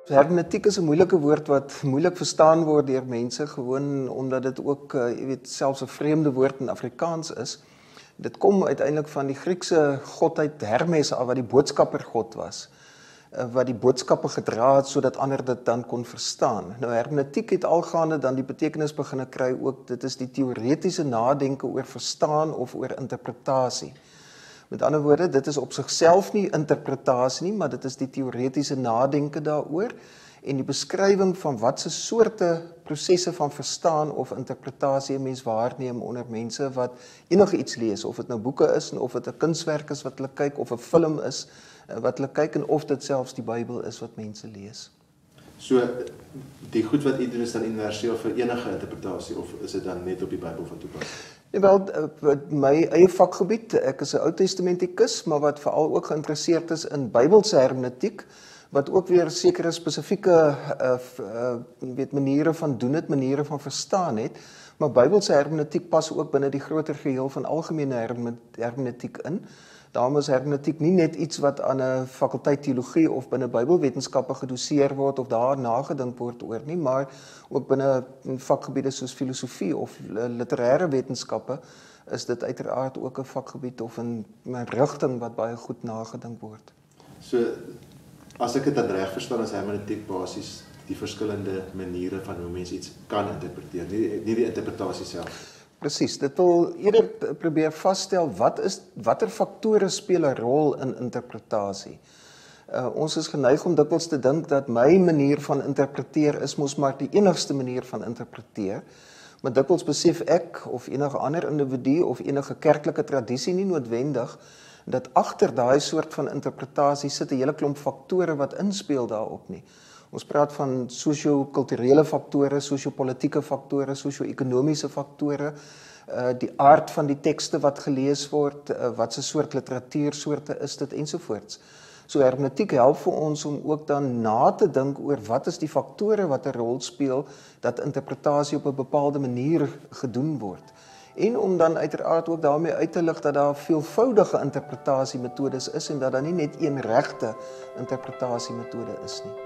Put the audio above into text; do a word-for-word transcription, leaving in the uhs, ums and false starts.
Hermeneutiek is 'n moeilike woord wat moeilik verstaan word deur mense, gewoon omdat dit ook, uh, jy weet, selfs 'n vreemde woord in Afrikaans is. Dit kom uiteindelik van die Griekse godheid Hermes af, wat die boodskappergod was, uh, wat die boodskappe gedra het sodat ander dit dan kon verstaan. Nou hermeneutiek het algaande dan die betekenis begin kry ook, dit is die teoretiese nadenke oor verstaan of oor interpretasie. Met ander woorde, dit is op sigself nie interpretasie nie, maar dit is die teoretiese nadenke daaroor en die beskrywing van watse soorte prosesse van verstaan of interpretasie 'n mens waarneem onder mense wat enige iets lees, of dit nou boeke is en of dit 'n kunswerk is wat hulle kyk, of 'n film is wat hulle kyk en of dit selfs die Bybel is wat mense lees. So die goed wat u doen is dan universeel vir enige interpretasie, of is dit dan net op die Bybel van toepassing? Ja, wel, my eie vakgebied, ek is 'n Ou Testamentikus, maar wat veral ook geïnteresseerd is in Bybelse hermeneutiek, wat ook weer sekere spesifieke uh, uh, weet, maniere van doen het, maniere van verstaan het, maar Bybelse hermeneutiek pas ook binne die groter geheel van algemene hermeneutiek in. Daarom is hermeneutiek nie net iets wat aan 'n fakulteit teologie of binne Bybelwetenskappe gedoseer word of daar nagedink word oor nie, maar ook binne vakgebiede soos filosofie of literêre wetenskappe is dit uiteraard ook 'n vakgebied of 'n rigting wat baie goed nagedink word. So as ek dit dan reg verstaan, is hermeneutiek basies die verskillende maniere van hoe mens iets kan interpreteer, nie, nie die interpretasie self. Presies, dit wil eerder probeer vasstel wat is watter faktore speel 'n rol in interpretasie. Uh, ons is geneig om dikwels te dink dat my manier van interpreteer is mos maar die enigste manier van interpreteer, maar dikwels besef ek of enige ander individu of enige kerklike tradisie nie noodwendig dat agter daai soort van interpretasie sit 'n hele klomp faktore wat inspel daarop nie. Ons praat van sosio-kulturele faktore, sosio-politieke faktore, sosio-ekonomiese faktore, uh, die aard van die tekste wat gelees word, uh, wat se soort literatuursoorte is dit ensovoorts. So hermeneutiek help vir ons om ook dan na te dink oor wat is die faktore wat 'n rol speel dat interpretasie op 'n bepaalde manier gedoen word. En om dan uiteraard ook daarmee uit te lig dat daar veelvoudige interpretasiemetodes is en dat daar nie net een regte interpretasiemetode is nie.